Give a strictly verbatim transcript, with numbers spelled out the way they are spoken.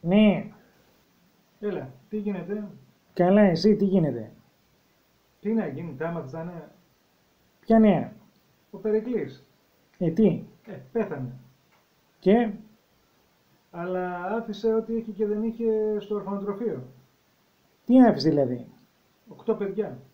Ναι, Έλα, τι γίνεται, καλά εσύ τι γίνεται. τι να γίνει, τα άμαθες τα νέα. Ποια νέα. Ο Περικλής, Ε, τι. ε, πέθανε. Και. Αλλά άφησε ό,τι είχε και δεν είχε στο ορφανοτροφείο. Τι άφησε δηλαδή. Οκτώ παιδιά.